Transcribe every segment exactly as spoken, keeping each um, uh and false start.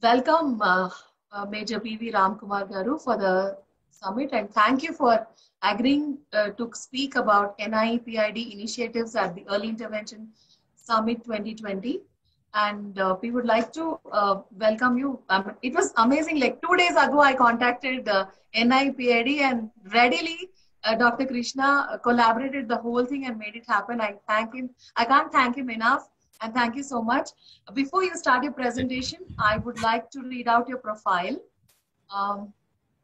Welcome, uh, uh, Major P V Ramkumar Garu, for the summit, and thank you for agreeing uh, to speak about N I E P I D initiatives at the Early Intervention Summit twenty twenty. And uh, we would like to uh, welcome you. Um, it was amazing. Like two days ago, I contacted uh, N I E P I D, and readily uh, Doctor Krishna uh, collaborated the whole thing and made it happen. I thank him. I can't thank him enough. And thank you so much. Before you start your presentation, I would like to read out your profile. Um,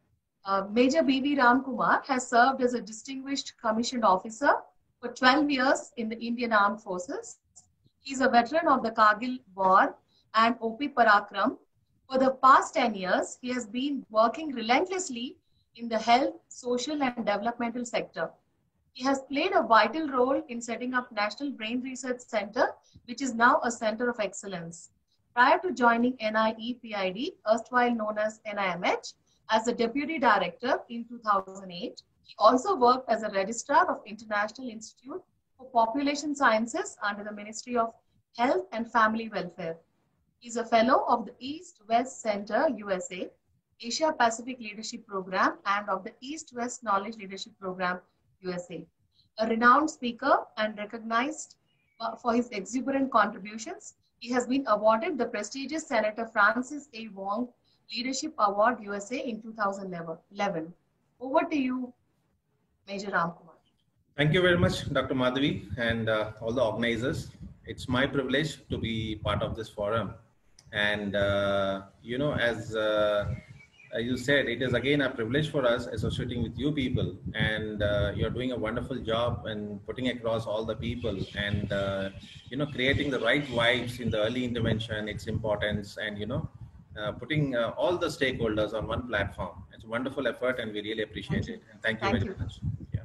uh, Major B V Ramkumar has served as a distinguished commissioned officer for twelve years in the Indian Armed Forces. He is a veteran of the Kargil War and O P Parakram. For the past ten years, he has been working relentlessly in the health, social, and developmental sector. He has played a vital role in setting up National Brain Research Center, which is now a center of excellence. Prior to joining N I E P I D, erstwhile known as N I M H, as the Deputy Director in two thousand eight, he also worked as a Registrar of International Institute for Population Sciences under the Ministry of Health and Family Welfare. He is a Fellow of the East-West Center, U S A, Asia Pacific Leadership Program, and of the East-West Knowledge Leadership Program, U S A. A renowned speaker and recognized uh, for his exuberant contributions, he has been awarded the prestigious Senator Francis A. Wong Leadership Award, U S A in two thousand eleven. Over to you, Major Ramkumar. Thank you very much, Doctor Madhavi, and uh, all the organizers. It's my privilege to be part of this forum. And, uh, you know, as uh, you said, it is again a privilege for us associating with you people, and uh, you're doing a wonderful job and putting across all the people and, uh, you know, creating the right vibes in the early intervention, its importance, and, you know, uh, putting uh, all the stakeholders on one platform. It's a wonderful effort and we really appreciate Thank it. And thank you thank very you. much. Yeah.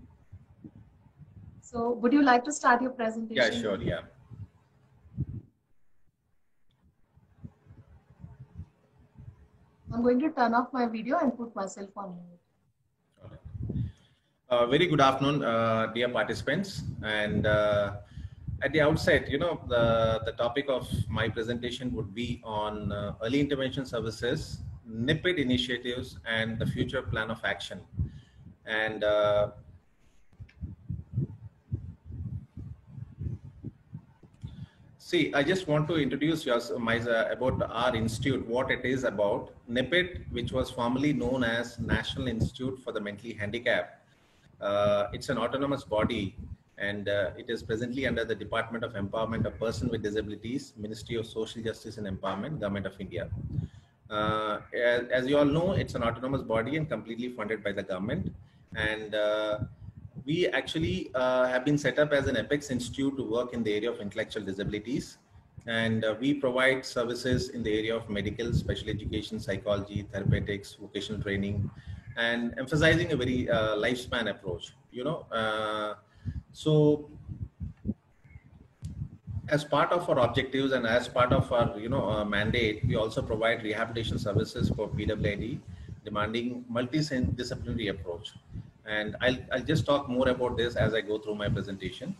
So would you like to start your presentation? Yeah, sure. Yeah. I'm going to turn off my video and put myself on mute. Uh, very good afternoon, uh, dear participants. And uh, at the outset, you know, the, the topic of my presentation would be on uh, early intervention services, N I P I D initiatives, and the future plan of action. And uh, see, I just want to introduce you my, uh, about our institute, what it is about. N I P I D, which was formerly known as National Institute for the Mentally Handicapped. Uh, it's an autonomous body, and uh, it is presently under the Department of Empowerment of Persons with Disabilities, Ministry of Social Justice and Empowerment, Government of India. Uh, as, as you all know, it's an autonomous body and completely funded by the government. And uh, we actually uh, have been set up as an Apex Institute to work in the area of intellectual disabilities. And uh, we provide services in the area of medical, special education, psychology, therapeutics, vocational training, and emphasizing a very uh, lifespan approach, you know. Uh, so as part of our objectives and as part of our, you know, uh, mandate, we also provide rehabilitation services for P W I D, demanding multidisciplinary approach. And I'll, I'll just talk more about this as I go through my presentation.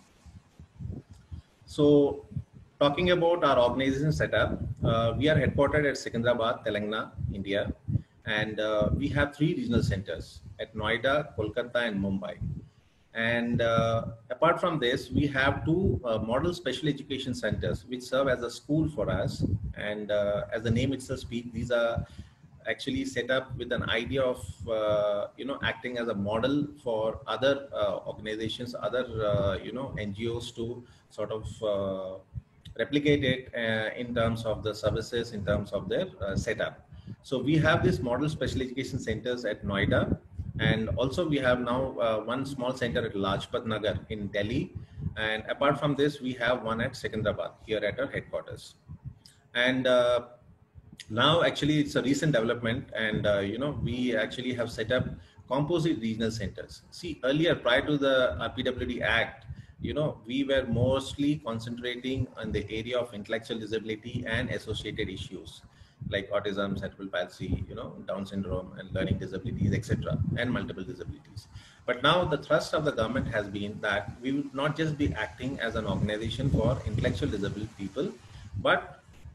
So talking about our organization setup, uh, we are headquartered at Secunderabad, Telangana, India. And uh, we have three regional centers at Noida, Kolkata, and Mumbai. And uh, apart from this, we have two uh, model special education centers, which serve as a school for us. And uh, as the name itself speaks, these are actually set up with an idea of, uh, you know, acting as a model for other uh, organizations, other, uh, you know, N G Os to sort of uh, replicate it uh, in terms of the services, in terms of their uh, setup. So we have these model special education centers at Noida, and also we have now uh, one small center at Lajpat Nagar in Delhi. And apart from this, we have one at Secunderabad here at our headquarters. And uh, now actually it's a recent development, and uh, you know, we actually have set up composite regional centers. See, earlier, prior to the R P W D Act, you know, we were mostly concentrating on the area of intellectual disability and associated issues like autism, cerebral palsy, you know, Down syndrome and learning disabilities, et cetera, and multiple disabilities. But now the thrust of the government has been that we would not just be acting as an organization for intellectual disability people, but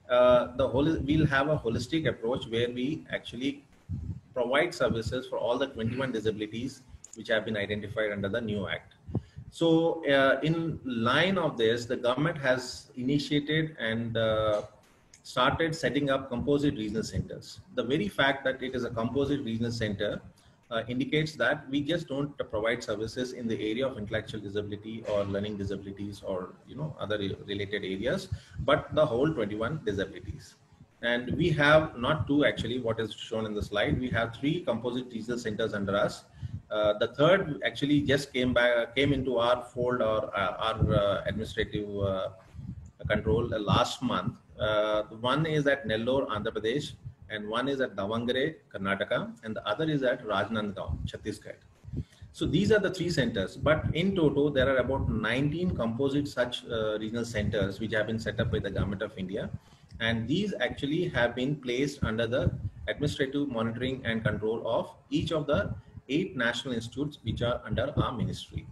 uh, the whole we'll have a holistic approach where we actually provide services for all the twenty-one disabilities which have been identified under the new act. So uh, in line of this, the government has initiated and uh, started setting up composite regional centers. The very fact that it is a composite regional center uh, indicates that we just don't provide services in the area of intellectual disability or learning disabilities or you know other related areas, but the whole twenty-one disabilities. And we have not two actually, what is shown in the slide. We have three composite regional centers under us. Uh, the third actually just came back, came into our fold or uh, our uh, administrative uh, control uh, last month. Uh, one is at Nellore, Andhra Pradesh, and one is at Davangere, Karnataka, and the other is at Rajnandgaon, Chhattisgarh. So these are the three centers, but in total, there are about nineteen composite such uh, regional centers which have been set up by the Government of India. And these actually have been placed under the administrative monitoring and control of each of the eight national institutes which are under our ministry.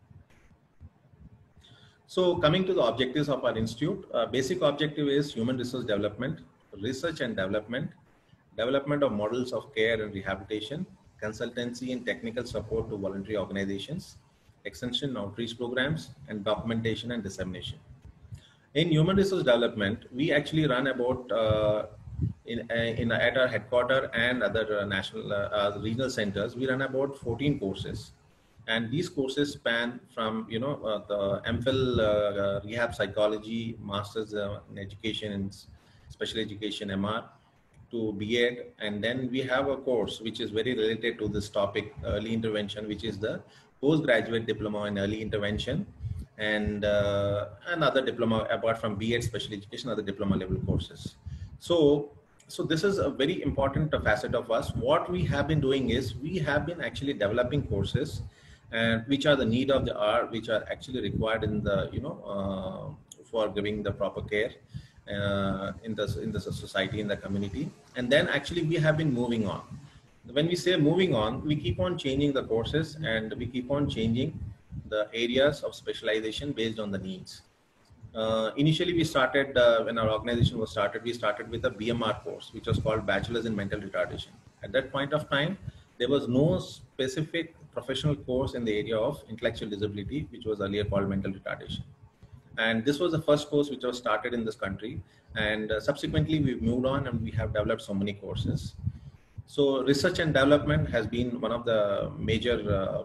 So coming to the objectives of our institute, uh, basic objective is human resource development, research and development, development of models of care and rehabilitation, consultancy and technical support to voluntary organizations, extension outreach programs, and documentation and dissemination. In human resource development, we actually run about uh, in, uh, in at our headquarters and other uh, national uh, uh, regional centers, we run about fourteen courses, and these courses span from you know uh, the M Phil uh, uh, rehab psychology, masters uh, in education and special education M R, to B Ed, and then we have a course which is very related to this topic, early intervention, which is the postgraduate diploma in early intervention, and uh, another diploma apart from B Ed special education, other diploma level courses. So, so this is a very important facet of us. What we have been doing is we have been actually developing courses, and which are the need of the hour, which are actually required in the you know uh, for giving the proper care uh, in the in the society, in the community, and then actually we have been moving on. When we say moving on, we keep on changing the courses and we keep on changing the areas of specialization based on the needs. Uh, initially, we started, uh, when our organization was started, we started with a B M R course, which was called Bachelor's in Mental Retardation. At that point of time, there was no specific professional course in the area of intellectual disability, which was earlier called mental retardation. And this was the first course which was started in this country. And uh, subsequently, we've moved on and we have developed so many courses. So research and development has been one of the major uh,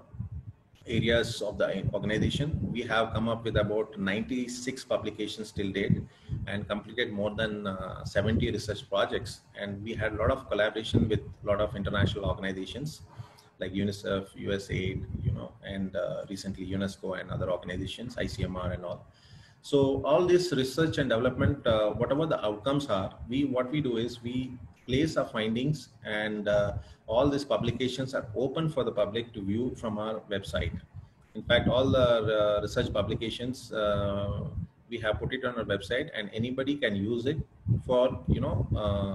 areas of the organization. We have come up with about ninety-six publications till date and completed more than uh, seventy research projects. And we had a lot of collaboration with a lot of international organizations like UNICEF, U S A I D, you know, and uh, recently UNESCO and other organizations, I C M R and all. So all this research and development, uh, whatever the outcomes are, we what we do is we place our findings, and uh, all these publications are open for the public to view from our website. In fact, all the uh, research publications, uh, we have put it on our website, and anybody can use it for, you know,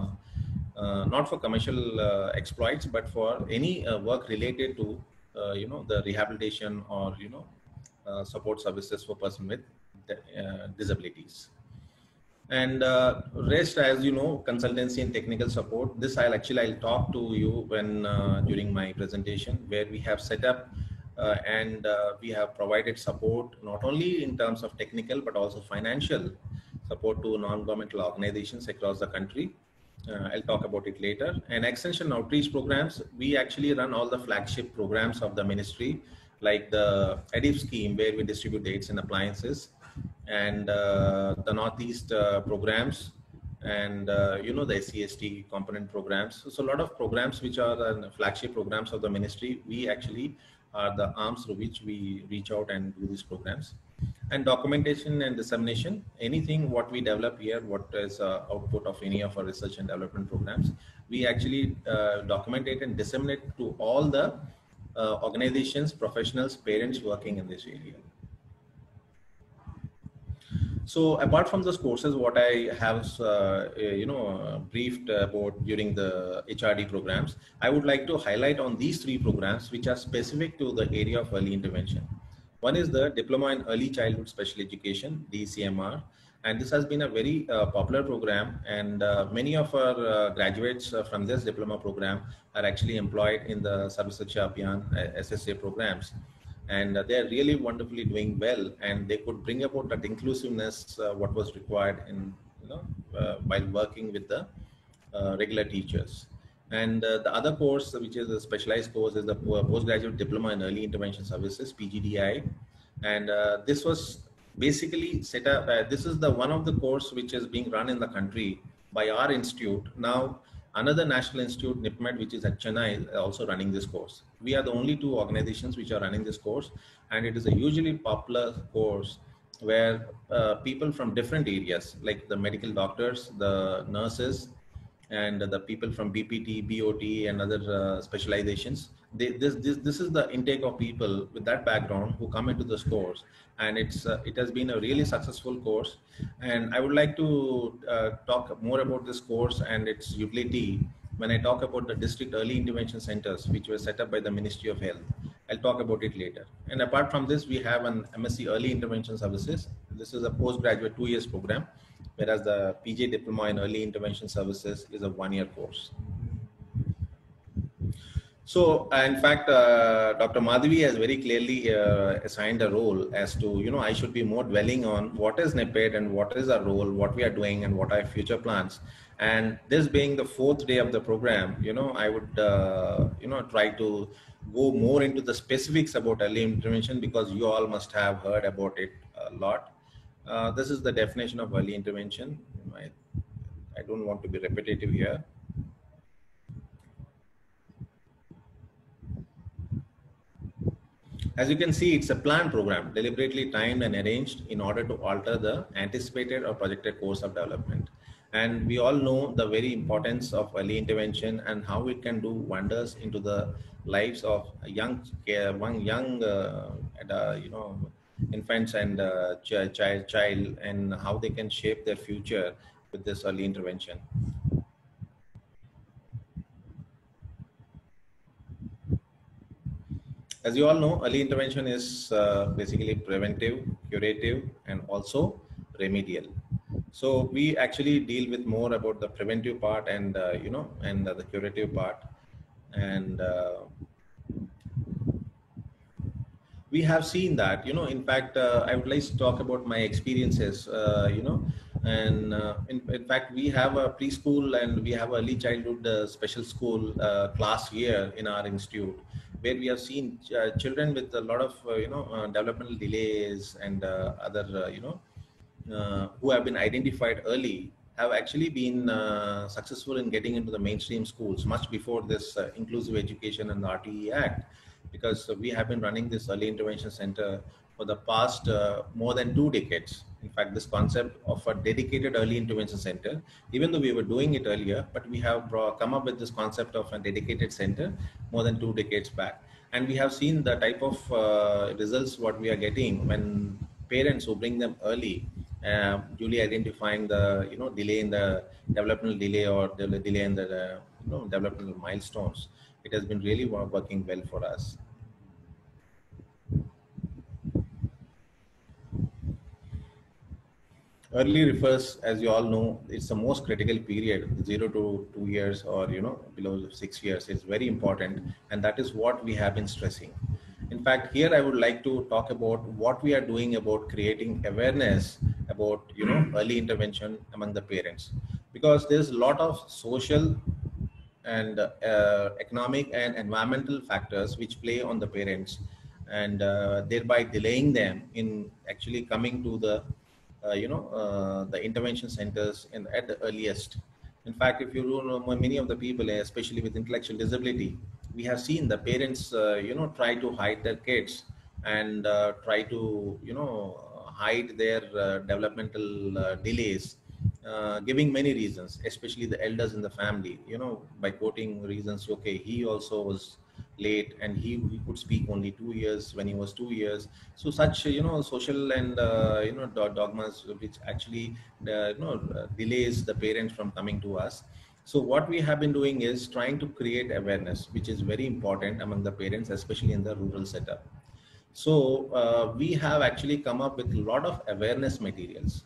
uh, uh, not for commercial uh, exploits, but for any uh, work related to, uh, you know, the rehabilitation or, you know, uh, support services for person with uh, disabilities. And uh, rest, as you know, consultancy and technical support. This I'll actually I'll talk to you when uh, during my presentation, where we have set up uh, and uh, we have provided support not only in terms of technical but also financial support to non-governmental organizations across the country. Uh, I'll talk about it later. And extension outreach programs, we actually run all the flagship programs of the ministry, like the E D I F scheme, where we distribute aids and appliances, and uh, the Northeast uh, programs, and uh, you know, the S C S T component programs. So, so a lot of programs which are the flagship programs of the ministry, we actually are the arms through which we reach out and do these programs. And documentation and dissemination, anything what we develop here, what is uh, output of any of our research and development programs, we actually uh, document it and disseminate to all the uh, organizations, professionals, parents working in this area. So apart from those courses, what I have, uh, you know, briefed about during the H R D programs, I would like to highlight on these three programs which are specific to the area of early intervention. One is the Diploma in Early Childhood Special Education, D C M R. And this has been a very uh, popular program, and uh, many of our uh, graduates uh, from this diploma program are actually employed in the Sarva Shiksha Abhiyan uh, S S A programs. And uh, they're really wonderfully doing well, and they could bring about that inclusiveness, uh, what was required in, you know, uh, while working with the uh, regular teachers. And uh, the other course, which is a specialized course, is the Postgraduate Diploma in Early Intervention Services, P G D I. And uh, this was basically set up, uh, this is the one of the course which is being run in the country by our institute. Now, another national institute, NIPMET, which is at Chennai, is also running this course. We are the only two organizations which are running this course, and it is a hugely popular course where uh, people from different areas, like the medical doctors, the nurses, and the people from B P T, B O T, and other uh, specializations. They, this, this, this is the intake of people with that background who come into this course, and it's uh, it has been a really successful course. And I would like to uh, talk more about this course and its utility when I talk about the district early intervention centers, which were set up by the Ministry of Health. I'll talk about it later. And apart from this, we have an M S c Early Intervention Services. This is a postgraduate two years program, whereas the P J Diploma in Early Intervention Services is a one-year course. So, uh, in fact, uh, Doctor Madhavi has very clearly uh, assigned a role as to, you know, I should be more dwelling on what is NIPED and what is our role, what we are doing, and what are future plans. And this being the fourth day of the program, you know, I would, uh, you know, try to go more into the specifics about early intervention, because you all must have heard about it a lot. Uh, this is the definition of early intervention. I, I don't want to be repetitive here. As you can see, it's a planned program, deliberately timed and arranged in order to alter the anticipated or projected course of development. And we all know the very importance of early intervention and how it can do wonders into the lives of young, one young, uh, uh, you know, infants and uh, ch child, child, and how they can shape their future with this early intervention. As you all know, early intervention is uh, basically preventive, curative, and also remedial. So we actually deal with more about the preventive part and, uh, you know, and uh, the curative part. And uh, we have seen that, you know, in fact, uh, I would like to talk about my experiences, uh, you know, and uh, in, in fact, we have a preschool and we have early childhood uh, special school uh, class here in our institute, where we have seen uh, children with a lot of, uh, you know, uh, developmental delays and uh, other, uh, you know, uh, who have been identified early, have actually been uh, successful in getting into the mainstream schools much before this uh, Inclusive Education and the R T E Act, because uh, we have been running this early intervention center for the past uh, more than two decades. In fact, this concept of a dedicated early intervention center, even though we were doing it earlier, but we have brought, come up with this concept of a dedicated center more than two decades back. And we have seen the type of uh, results what we are getting when parents who bring them early, uh, duly identifying the, you know, delay in the developmental delay or the delay in the, uh, you know, developmental milestones. It has been really working well for us. Early refers, as you all know, it's the most critical period, zero to two years or, you know, below six years. It's very important. And that is what we have been stressing. In fact, here I would like to talk about what we are doing about creating awareness about, you know, early intervention among the parents, because there's a lot of social and uh, economic and environmental factors which play on the parents, and uh, thereby delaying them in actually coming to the Uh, you know, uh, the intervention centers in, at the earliest. In fact, if you know, many of the people, especially with intellectual disability, we have seen the parents, uh, you know, try to hide their kids and uh, try to, you know, hide their uh, developmental uh, delays, uh, giving many reasons, especially the elders in the family, you know, by quoting reasons, okay, he also was late and he, he could speak only two years when he was two years. So such, you know, social and, uh, you know, dogmas which actually, uh, you know, delays the parents from coming to us. So what we have been doing is trying to create awareness, which is very important among the parents, especially in the rural setup. So uh, we have actually come up with a lot of awareness materials.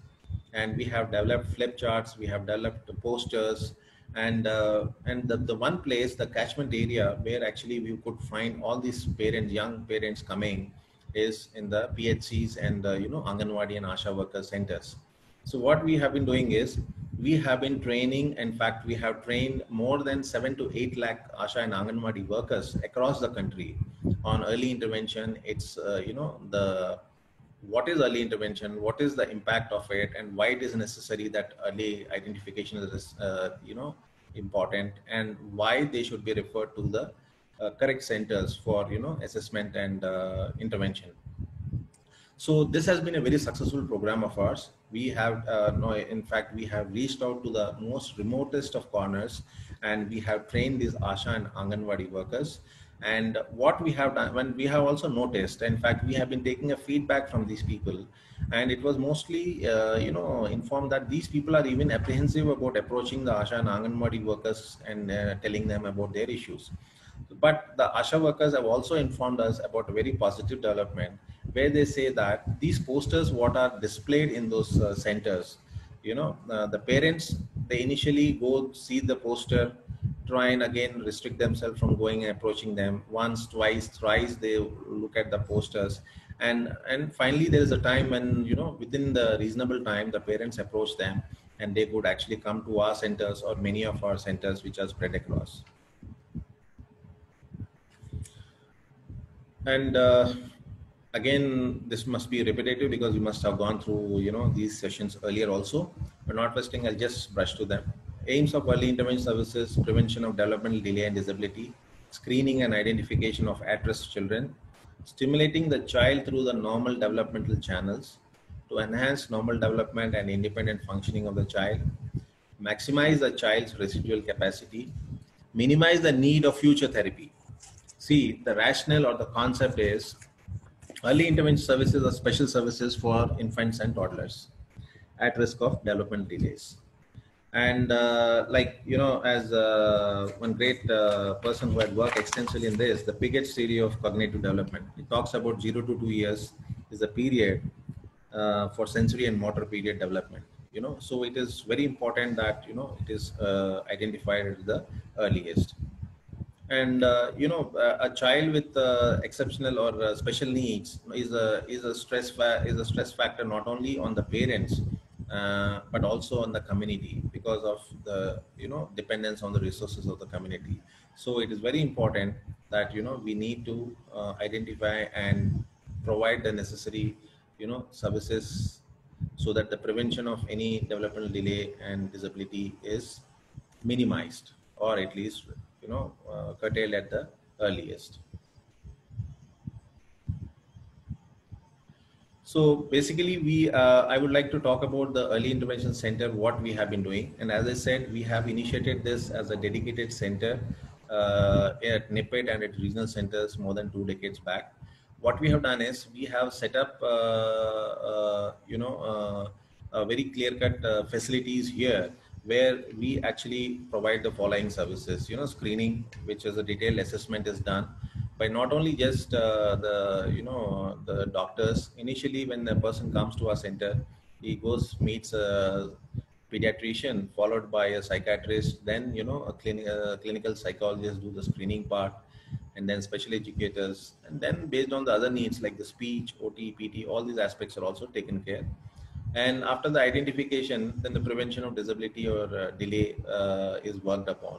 and we have developed flip charts, we have developed posters, and uh, and the, the one place, the catchment area where actually we could find all these parents, young parents coming, is in the P H Cs and uh, you know Anganwadi and Asha worker centers. So what we have been doing is we have been training. In fact, we have trained more than seven to eight lakh Asha and Anganwadi workers across the country on early intervention. It's uh, you know the what is early intervention, what is the impact of it, and why it is necessary that early identification is uh, you know important, and why they should be referred to the uh, correct centers for you know assessment and uh, intervention. So this has been a very successful program of ours. We have, uh, no, in fact, we have reached out to the most remotest of corners, and we have trained these Asha and Anganwadi workers. And what we have done, when we have also noticed, in fact, we have been taking a feedback from these people, and it was mostly, uh, you know, informed that these people are even apprehensive about approaching the Asha and Anganwadi workers and uh, telling them about their issues. But the Asha workers have also informed us about a very positive development, where they say that these posters, what are displayed in those uh, centers, you know, uh, the parents, they initially go see the poster, try and again restrict themselves from going and approaching them once, twice, thrice. They look at the posters, and and finally there is a time when you know within the reasonable time the parents approach them, and they could actually come to our centers or many of our centers which are spread across. And uh, again, this must be repetitive because we must have gone through, you know, these sessions earlier also. But not wasting, I'll just brush through them. Aims of early intervention services: prevention of developmental delay and disability, screening and identification of at-risk children, stimulating the child through the normal developmental channels to enhance normal development and independent functioning of the child, maximize the child's residual capacity, minimize the need of future therapy. See, the rationale or the concept is early intervention services are special services for infants and toddlers at risk of development delays. And uh, like, you know, as uh, one great uh, person who had worked extensively in this, the Piaget theory of cognitive development, it talks about zero to two years is a period uh, for sensory and motor period development. You know, so it is very important that, you know, it is uh, identified at the earliest. And uh, you know, uh, a child with uh, exceptional or uh, special needs is a is a stress fa- is a stress factor not only on the parents uh, but also on the community because of the you know dependence on the resources of the community. So it is very important that you know we need to uh, identify and provide the necessary you know services so that the prevention of any developmental delay and disability is minimized, or at least you know uh, curtailed at the earliest. So basically we uh, I would like to talk about the early intervention center, what we have been doing. And as I said, we have initiated this as a dedicated center uh, at NIPET and at regional centers more than two decades back. What we have done is we have set up uh, uh, you know uh, uh, very clear-cut uh, facilities here where we actually provide the following services. You know, screening, which is a detailed assessment, is done by not only just uh, the you know the doctors. Initially, when the person comes to our center, he goes meets a pediatrician, followed by a psychiatrist, then you know a, clini- a clinical psychologist do the screening part, and then special educators, and then based on the other needs like the speech, O T, P T, all these aspects are also taken care. And after the identification, then the prevention of disability or uh, delay uh, is worked upon.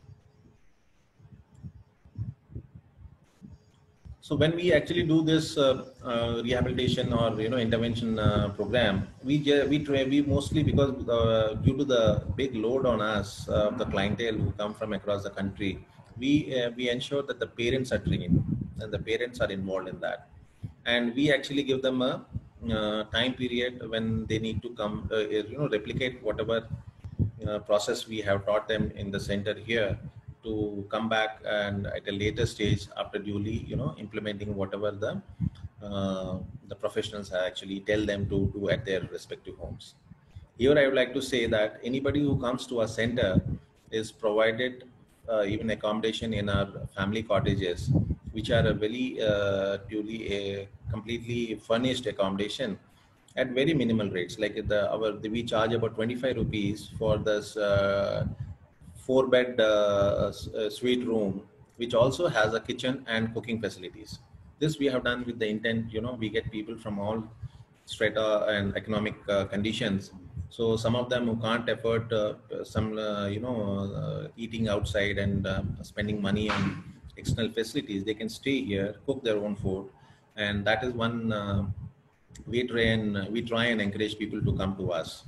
So when we actually do this uh, uh, rehabilitation or you know intervention uh, program, we we try, we mostly, because uh, due to the big load on us, uh, the clientele who come from across the country, we uh, we ensure that the parents are trained and the parents are involved in that, and we actually give them a uh, time period when they need to come, uh, you know, replicate whatever uh, process we have taught them in the center here, to come back and at a later stage after duly you know implementing whatever the uh, the professionals actually tell them to do at their respective homes. Here I would like to say that anybody who comes to our center is provided uh, even accommodation in our family cottages, which are a very uh, duly a completely furnished accommodation, at very minimal rates. Like the our the, we charge about twenty-five rupees for this uh, four bed uh, uh, suite room, which also has a kitchen and cooking facilities. This we have done with the intent, you know, we get people from all strata and economic uh, conditions. So some of them who can't afford uh, some uh, you know uh, eating outside and uh, spending money on external facilities, they can stay here, cook their own food. And that is one uh, we try and we try and encourage people to come to us.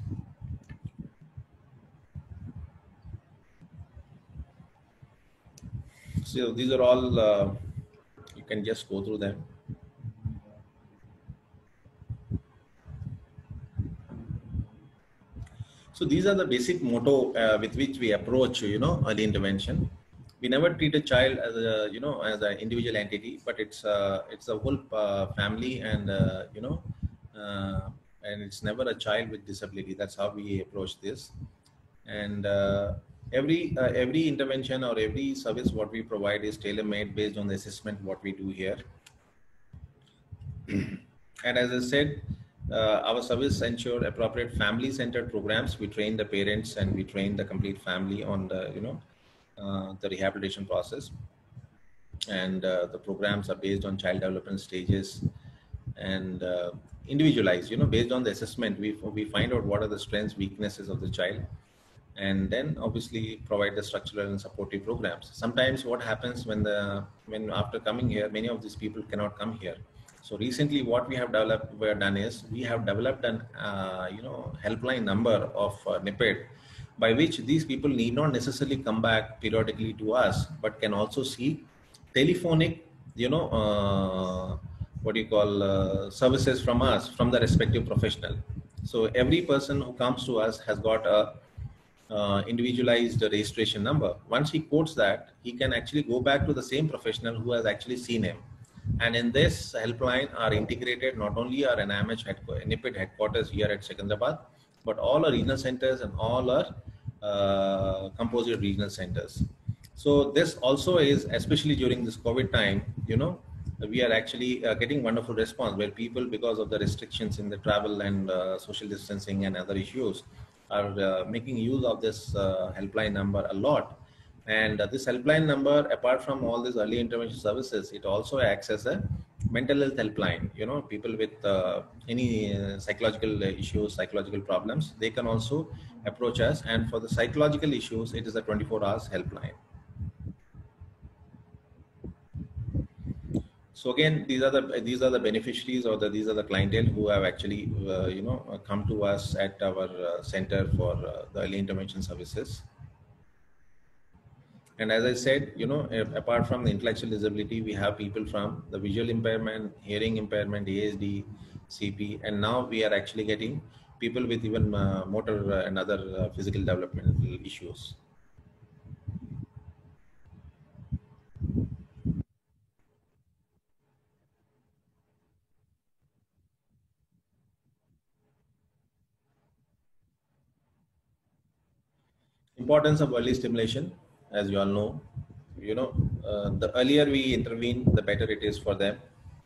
So these are all uh, you can just go through them. So these are the basic motto uh, with which we approach, you know, early intervention. We never treat a child as a, you know, as an individual entity, but it's uh, it's a whole uh, family, and uh, you know, uh, and it's never a child with disability. That's how we approach this. And uh, every uh, every intervention or every service what we provide is tailor-made based on the assessment what we do here. And as I said, uh, our service ensure appropriate family-centered programs. We train the parents and we train the complete family on the, you know, uh, the rehabilitation process. And uh, the programs are based on child development stages and uh, individualized, you know, based on the assessment. We, we find out what are the strengths, weaknesses of the child, and then obviously provide the structural and supportive programs. Sometimes what happens when the, when after coming here, many of these people cannot come here. So recently, what we have developed, we have done is we have developed an uh, you know helpline number of uh, NIPED, by which these people need not necessarily come back periodically to us, but can also see telephonic, you know, uh, what do you call uh, services from us, from the respective professional. So every person who comes to us has got a uh, individualized registration number. Once he quotes that, he can actually go back to the same professional who has actually seen him. And in this helpline are integrated not only our N I M H headquarters, NIPED headquarters here at Secunderabad, but all our regional centers and all our uh, composite regional centers. So this also is, especially during this COVID time, you know, we are actually uh, getting wonderful response where people, because of the restrictions in the travel and uh, social distancing and other issues, are uh, making use of this uh, helpline number a lot. And uh, this helpline number, apart from all these early intervention services, it also acts as a mental health helpline. You know, people with uh, any uh, psychological issues, psychological problems, they can also approach us. And for the psychological issues, it is a twenty-four hours helpline. So again, these are the these are the beneficiaries, or the these are the clientele who have actually uh, you know come to us at our uh, center for uh, the early intervention services. And as I said, you know, apart from the intellectual disability, we have people from the visual impairment, hearing impairment, A S D, C P, and now we are actually getting people with even uh, motor uh, and other uh, physical developmental issues. Importance of early stimulation, as you all know, you know, uh, the earlier we intervene, the better it is for them.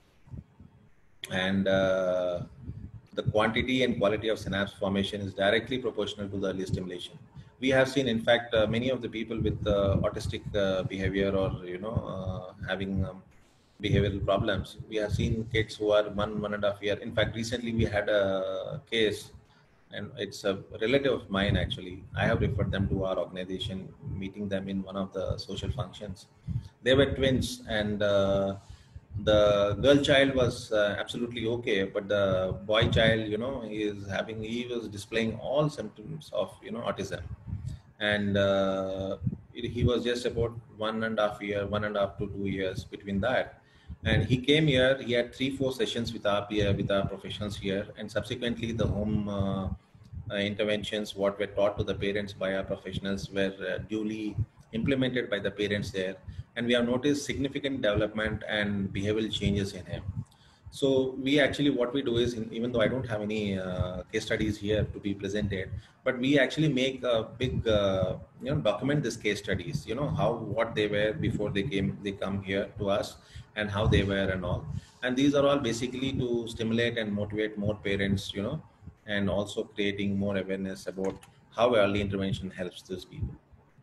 And uh, the quantity and quality of synapse formation is directly proportional to the early stimulation. We have seen, in fact, uh, many of the people with uh, autistic uh, behavior, or, you know, uh, having um, behavioral problems. We have seen kids who are one, one and a half year. In fact, recently we had a case, and it's a relative of mine actually. I have referred them to our organization, meeting them in one of the social functions. They were twins, and uh, the girl child was uh, absolutely okay, but the boy child, you know, he is having, he was displaying all symptoms of, you know, autism. And uh, it, he was just about one and a half year, one and a half to two years between that. And he came here, he had three, four sessions with our, with our professionals here. And subsequently the home uh, uh, interventions, what were taught to the parents by our professionals, were uh, duly implemented by the parents there. And we have noticed significant development and behavioral changes in him. So we actually, what we do is, in, even though I don't have any uh, case studies here to be presented, but we actually make a big, uh, you know, document this case studies, you know, how, what they were before they came, they come here to us, and how they were and all. And these are all basically to stimulate and motivate more parents, you know, and also creating more awareness about how early intervention helps these people.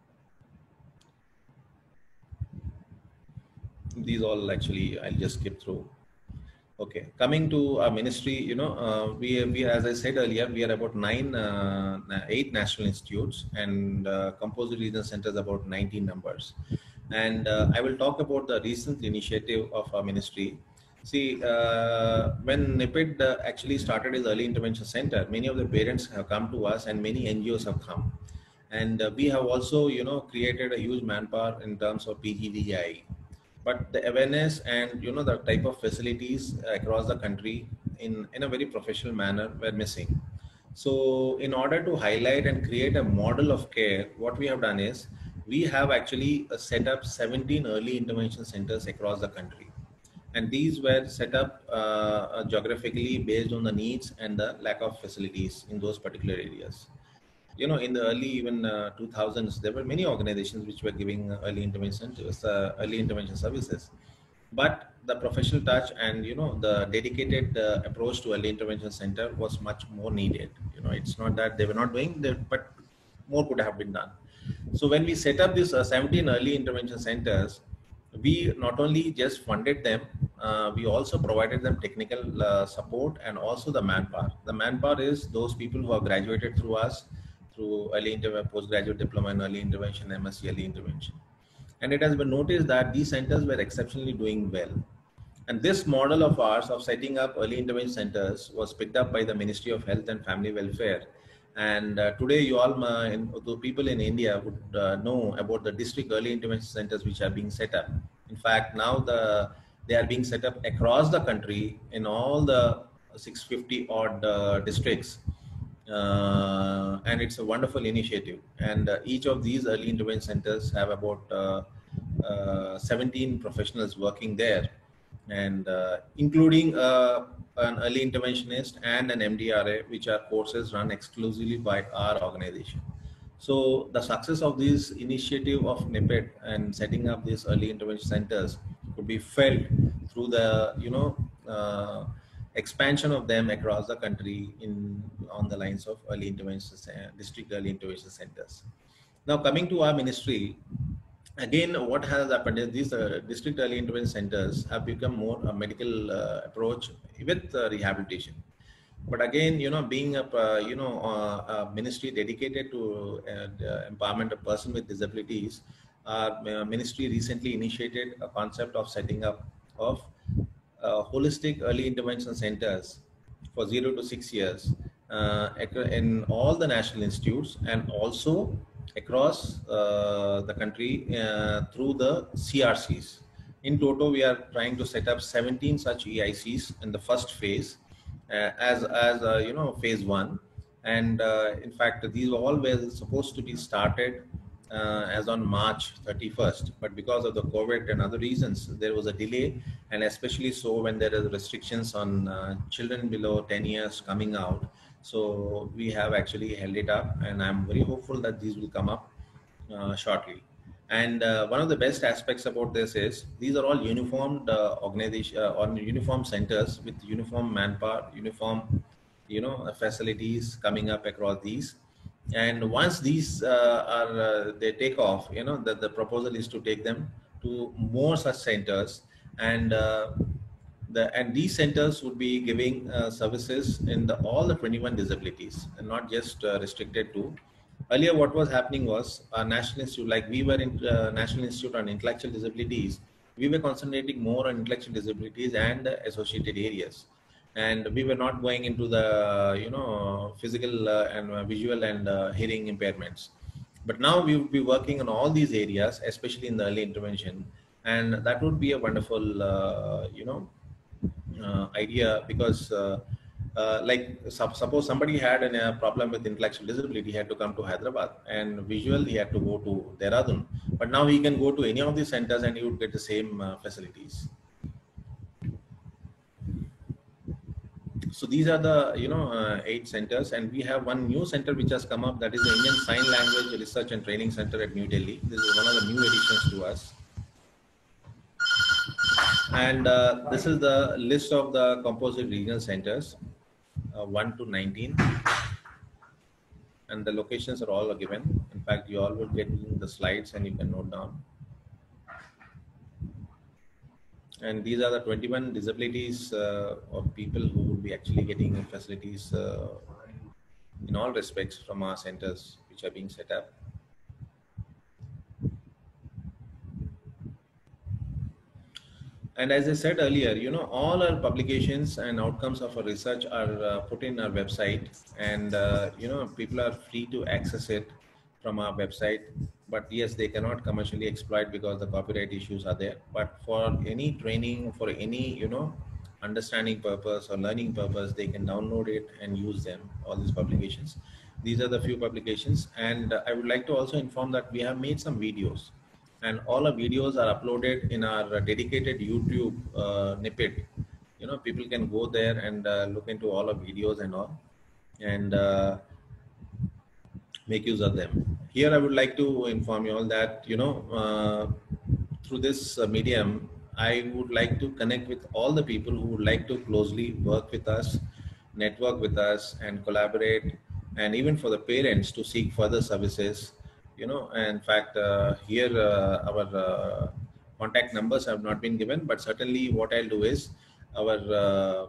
These all actually, I'll just skip through. Okay, coming to our ministry, you know, uh, we, we, as I said earlier, we are about nine, uh, eight national institutes, and uh, composite regional centers about nineteen numbers. And uh, I will talk about the recent initiative of our ministry. See, uh, when NIPID uh, actually started as early intervention center, many of the parents have come to us, and many N G Os have come. And uh, we have also, you know, created a huge manpower in terms of P G D I. But the awareness and, you know, the type of facilities across the country in, in a very professional manner were missing. So in order to highlight and create a model of care, what we have done is we have actually set up seventeen early intervention centers across the country. And these were set up uh, geographically based on the needs and the lack of facilities in those particular areas. You know, in the early even uh, two thousands, there were many organizations which were giving early intervention, uh, early intervention services, but the professional touch and, you know, the dedicated uh, approach to early intervention center was much more needed. You know, it's not that they were not doing that, but more could have been done. So when we set up these uh, seventeen early intervention centers, we not only just funded them, uh, we also provided them technical uh, support and also the manpower. The manpower is those people who have graduated through us, through early intervention, postgraduate diploma in early intervention, M S c early intervention. And it has been noticed that these centers were exceptionally doing well. And this model of ours of setting up early intervention centers was picked up by the Ministry of Health and Family Welfare. And uh, today you all, uh, in, the people in India would uh, know about the district early intervention centers which are being set up. In fact, now the they are being set up across the country in all the six hundred fifty odd uh, districts. Uh, and it's a wonderful initiative. And uh, each of these early intervention centers have about uh, uh, seventeen professionals working there, and uh, including uh, an early interventionist and an M D R A, which are courses run exclusively by our organization. So the success of this initiative of NIPID and setting up these early intervention centers could be felt through the, you know, uh, expansion of them across the country in on the lines of early intervention, district early intervention centers. Now coming to our ministry, again, what has happened is these uh, district early intervention centers have become more a medical uh, approach with uh, rehabilitation. But again, you know, being a uh, you know uh, a ministry dedicated to uh, empowerment of persons with disabilities, our uh, ministry recently initiated a concept of setting up of uh, holistic early intervention centers for zero to six years uh, in all the national institutes and also across uh, the country uh, through the C R Cs. In total, we are trying to set up seventeen such E I Cs in the first phase, uh, as as uh, you know, phase one. And uh, in fact, these all were supposed to be started uh, as on March thirty-first, but because of the COVID and other reasons, there was a delay, and especially so when there are restrictions on uh, children below ten years coming out. So we have actually held it up, and I'm very hopeful that these will come up uh, shortly. And uh, one of the best aspects about this is these are all uniformed uh, organization uh, or uniform centers with uniform manpower, uniform, you know, facilities coming up across these. And once these uh, are uh, they take off, you know, the, the proposal is to take them to more such centers, and uh, The, and these centers would be giving uh, services in the, all the twenty-one disabilities, and not just uh, restricted to. Earlier, what was happening was our National Institute, like we were in uh, National Institute on Intellectual Disabilities, we were concentrating more on intellectual disabilities and uh, associated areas. And we were not going into the, you know, physical uh, and uh, visual and uh, hearing impairments. But now we will be working on all these areas, especially in the early intervention. And that would be a wonderful, uh, you know, Uh, idea, because uh, uh, like su- suppose somebody had a uh, problem with intellectual disability, he had to come to Hyderabad, and visual he had to go to Dehradun, but now he can go to any of these centers and he would get the same uh, facilities. so these are the, you know, uh, eight centers, and we have one new center which has come up, that is the Indian Sign Language Research and Training Center at New Delhi. This is one of the new additions to us. And uh, this is the list of the composite regional centers, uh, one to nineteen. And the locations are all given. In fact, you all will get the slides and you can note down. And these are the twenty-one disabilities uh, of people who will be actually getting facilities uh, in all respects from our centers which are being set up. And as I said earlier, you know, all our publications and outcomes of our research are uh, put in our website, and uh, you know, people are free to access it from our website. But yes, they cannot commercially exploit because the copyright issues are there. But for any training, for any, you know, understanding purpose or learning purpose, they can download it and use them, all these publications. These are the few publications. And uh, I would like to also inform that we have made some videos, and all our videos are uploaded in our dedicated YouTube uh, Nipit. You know, people can go there and uh, look into all our videos and all, and uh, make use of them. Here, I would like to inform you all that, you know, uh, through this uh, medium, I would like to connect with all the people who would like to closely work with us, network with us, and collaborate, and even for the parents to seek further services. You know, and in fact, uh, here uh, our uh, contact numbers have not been given, but certainly what I'll do is our uh,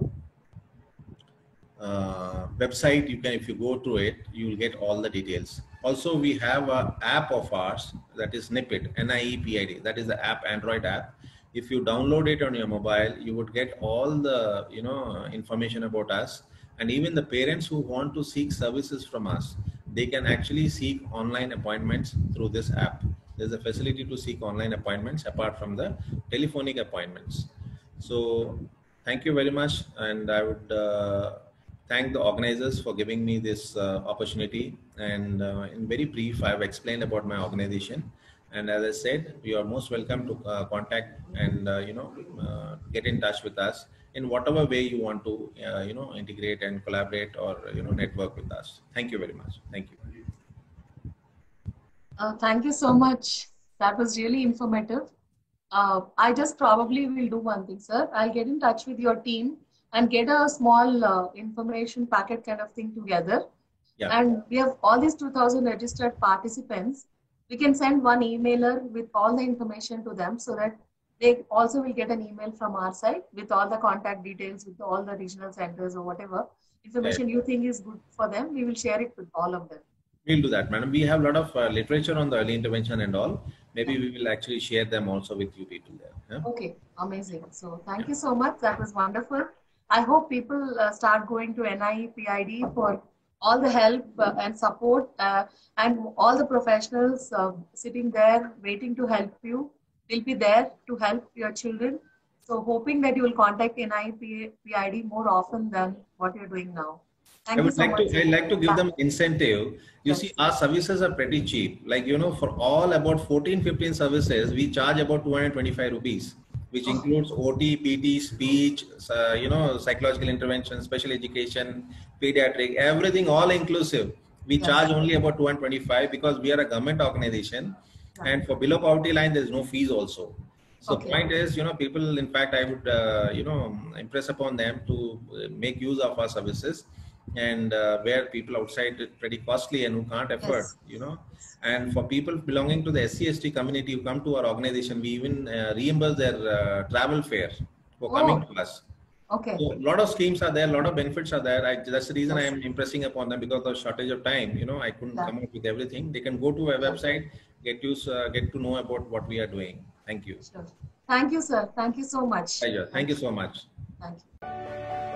uh, website, you can, if you go through it, you will get all the details. Also, we have an app of ours, that is Nipit, N I E P I D. That is the app, Android app. If you download it on your mobile, you would get all the, you know, information about us. And even the parents who want to seek services from us, they can actually seek online appointments through this app. There's a facility to seek online appointments apart from the telephonic appointments. So thank you very much. And I would uh, thank the organizers for giving me this uh, opportunity. And uh, in very brief, I've explained about my organization. And as I said, you are most welcome to uh, contact and, uh, you know, uh, get in touch with us in whatever way you want to, uh, you know, integrate and collaborate or, you know, network with us. Thank you very much. Thank you. Uh, thank you so much. That was really informative. Uh, I just probably will do one thing, sir. I'll get in touch with your team and get a small uh, information packet kind of thing together. Yeah. And we have all these two thousand registered participants. We can send one emailer with all the information to them so that they also will get an email from our side with all the contact details, with all the regional centers or whatever information right. you think is good for them. We will share it with all of them. We'll do that, madam. We have a lot of uh, literature on the early intervention and all. Maybe we will actually share them also with you people there. Yeah? Okay, amazing. So thank yeah. you so much. That was wonderful. I hope people uh, start going to N I E P I D for all the help uh, and support uh, and all the professionals uh, sitting there waiting to help you. Will be there to help your children. So hoping that you will contact N I E P I D more often than what you're doing now. Thank I would you so like much. to, I'd like to give them incentive. You yes. see, our services are pretty cheap. Like, you know, for all about fourteen, fifteen services, we charge about two hundred twenty-five rupees, which oh. includes O T, P T, speech, uh, you know, psychological intervention, special education, pediatric, everything all inclusive. We yes. charge only about two hundred twenty-five because we are a government organization. And for below poverty line, there's no fees also. So okay. point is, you know, people, in fact, I would, uh, you know, impress upon them to make use of our services, and uh, where people outside it pretty costly and who can't afford, yes. you know. And for people belonging to the S C S T community who come to our organization, we even uh, reimburse their uh, travel fare for coming oh. to us. Okay. So a lot of schemes are there, a lot of benefits are there. I, that's the reason yes. I am impressing upon them, because of shortage of time. You know, I couldn't yeah. come up with everything. They can go to our yeah. website, get use, uh, get to know about what we are doing. Thank you. Sure. Thank you, sir. Thank you so much. Pleasure. Thank, Thank you so much. Thank you.